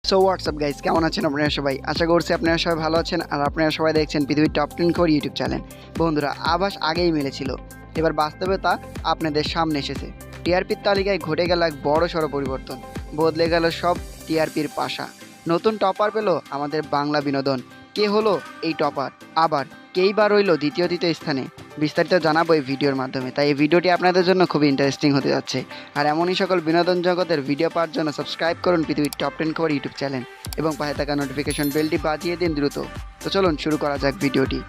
So WhatsApp guys, কেমন আছেন আপনারা সবাই? আশা করছি আপনারা সবাই ভালো আছেন আর আপনারা সবাই দেখছেন পৃথিবীর টপ 10 খবর ইউটিউব চ্যানেল। বন্ধুরা, আভাস আগেই মিলেছিল, এবার বাস্তবতা আপনাদের সামনে এসেছে। টিআরপির তালিকায় ঘটে গেল এক বড়সড় পরিবর্তন, বদলে গেল সব টিআরপির পাশা। নতুন টপার পেল আমাদের বাংলা বিনোদন। কে হলো এই টপার? আবার কেই বা রইল তৃতীয় স্থানে? বিস্তারিত জানাবো এই ভিডিওর মাধ্যমে, তাই এই ভিডিওটি আপনাদের জন্য খুবই ইন্টারেস্টিং হতে যাচ্ছে। আর এমনই সকল বিনোদন জগতের ভিডিও পাওয়ার জন্য সাবস্ক্রাইব করুন পৃথিবীর টপ 10 খবর ইউটিউব চ্যানেল এবং পাশে থাকা নোটিফিকেশন বেলটি বাজিয়ে দিন দ্রুত। তো চলুন শুরু করা যাক ভিডিওটি।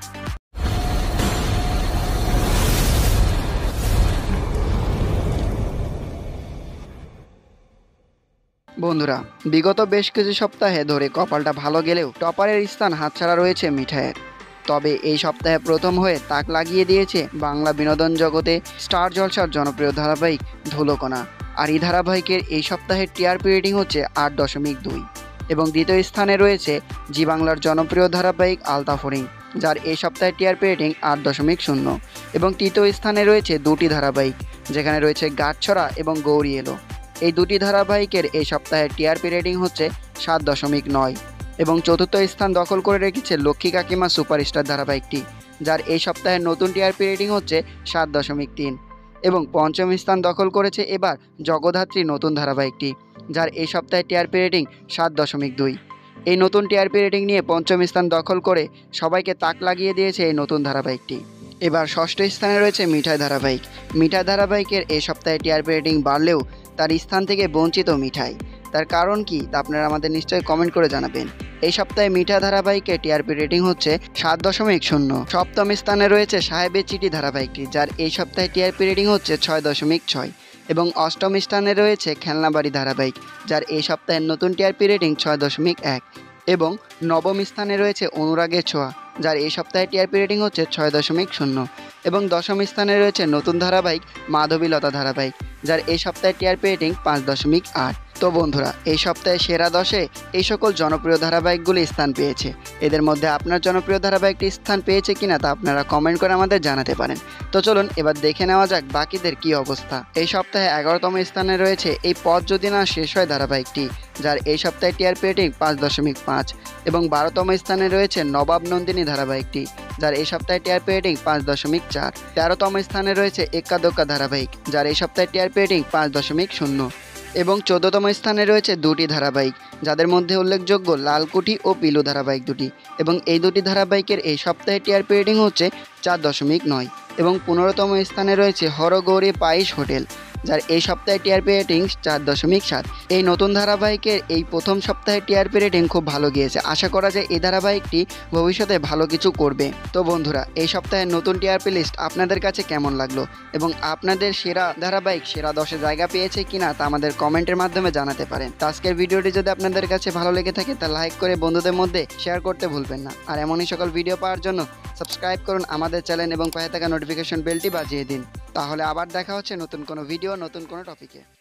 বন্ধুরা, বিগত বেশ কিছু সপ্তাহে ধরে কপালটা ভালো গেলেও টপারের স্থান হাতছাড়া রয়েছে মিঠাইয়ের। তবে এই সপ্তাহে প্রথম হয়ে তাক লাগিয়ে দিয়েছে বাংলা বিনোদন জগতে স্টার জলসার জনপ্রিয় ধারাবাহিক ধুলোকোনা। আর এই ধারাবাহিকের এই সপ্তাহের টিআরপি রেটিং হচ্ছে 8.2 এবং দ্বিতীয় স্থানে রয়েছে জি বাংলার জনপ্রিয় ধারাবাহিক আলতাফরিং, যার এই সপ্তাহের টিআরপি রেটিং 8.0 এবং তৃতীয় স্থানে রয়েছে দুটি ধারাবাহিক, যেখানে রয়েছে গাছছড়া এবং গৌরি এলো। এই দুটি ধারাবাহিকের এই সপ্তাহের টিআরপি রেটিং হচ্ছে 7.9 এবং চতুর্থ স্থান দখল করে রেখেছে লক্ষ্মী কাকিমা সুপারস্টার ধারাবাহিকটি, যার এই সপ্তাহের নতুন টিআরপি রেটিং হচ্ছে 7.3 এবং পঞ্চম স্থান দখল করেছে এবার জগদ্ধাত্রী নতুন ধারাবাহিকটি, যার এই সপ্তাহের টিআরপি রেটিং 7.2। এই নতুন টিআরপি রেটিং নিয়ে পঞ্চম স্থান দখল করে সবাইকে তাক লাগিয়ে দিয়েছে এই নতুন ধারাবাহিকটি। এবার ষষ্ঠ স্থানে রয়েছে মিঠাই ধারাবাহিক। মিঠাই ধারাবাহিকের এই সপ্তাহে টিআরপি রেটিং বাড়লেও তার স্থান থেকে বঞ্চিত মিঠাই। তার কারণ কি তা আপনারা আমাদের নিশ্চয়ই কমেন্ট করে জানাবেন। এই সপ্তাহে মিঠা ধারাবাহিকের টিআরপি রেটিং হচ্ছে 7.0। সপ্তম স্থানে রয়েছে সাহেবের চিঠি ধারাবাহিকটি, যার এই সপ্তাহে টিআরপি রেটিং হচ্ছে 6.6 এবং অষ্টম স্থানে রয়েছে খেলনাবাড়ি ধারাবাহিক, যার এই সপ্তাহের নতুন টিআরপি রেটিং 6.1 এবং নবম স্থানে রয়েছে অনুরাগের ছোঁয়া, যার এই সপ্তাহে টিআরপি রেটিং হচ্ছে 6.0 এবং দশম স্থানে রয়েছে নতুন ধারাবাহিক মাধবীলতা ধারাবাহিক, যার এই সপ্তাহে টিআরপি রেটিং 5.8। তো বন্ধুরা, এই সপ্তাহে সেরা 10-এ এই সকল জনপ্রিয় ধারাবাহিকগুলি স্থান পেয়েছে। এদের মধ্যে আপনার জনপ্রিয় ধারাবাহিকটি স্থান পেয়েছে কিনা তা আপনারা কমেন্ট করে আমাদের জানাতে পারেন। তো চলুন এবার দেখে নেওয়া যাক বাকিদের কি অবস্থা। এই সপ্তাহে 11তম স্থানে রয়েছে এই পথ যদি না শেষ হয় ধারাবাহিকটি, যার এই সপ্তাহে টিআরপি রেটিং 5.5 এবং 12তম স্থানে রয়েছে নবাব নন্দিনী ধারাবাহিকটি, যার এই সপ্তাহে টিআরপি রেটিং 5.4। 13তম স্থানে রয়েছে এক্কা দোক্কা ধারাবাহিক, যার এই সপ্তাহে টিআরপি রেটিং 5.0 এবং 14তম স্থানে রয়েছে দুটি ধারাবাহিক, যাদের মধ্যে উল্লেখযোগ্য লালকুঠি ও পিলু ধারাবাহিক দুটি এবং এই দুটি ধারাবাহিকের এই সপ্তাহে টিআরপি রেটিং হচ্ছে 4.9 এবং 15তম স্থানে রয়েছে হরগৌরী পাইস হোটেল, যার এই সপ্তাহে টিআরপি রেটিং 4.7। এই নতুন ধারাবাহিকের এই প্রথম সপ্তাহে টিআরপি রেটিং খুব ভালো গিয়েছে। আশা করা যায় এই ধারাবাহিকটি ভবিষ্যতে ভালো কিছু করবে। তো বন্ধুরা, এই সপ্তাহের নতুন টিআরপি লিস্ট আপনাদের কাছে কেমন লাগলো এবং আপনাদের সেরা ধারাবাহিক সেরা 10-এ জায়গা পেয়েছে কিনা তা আমাদের কমেন্টের মাধ্যমে জানাতে পারেন। তো আজকের ভিডিওটি যদি আপনাদের কাছে ভালো লেগে থাকে তা লাইক করে বন্ধুদের মধ্যে শেয়ার করতে ভুলবেন না। আর এমনই সকল ভিডিও পাওয়ার জন্য সাবস্ক্রাইব করুন আমাদের চ্যানেল এবং পাশে থাকা নোটিফিকেশন বেলটি বাজিয়ে দিন। তাহলে আবার দেখা হচ্ছে নতুন কোনো ভিডিও নতুন কোনো টপিকে।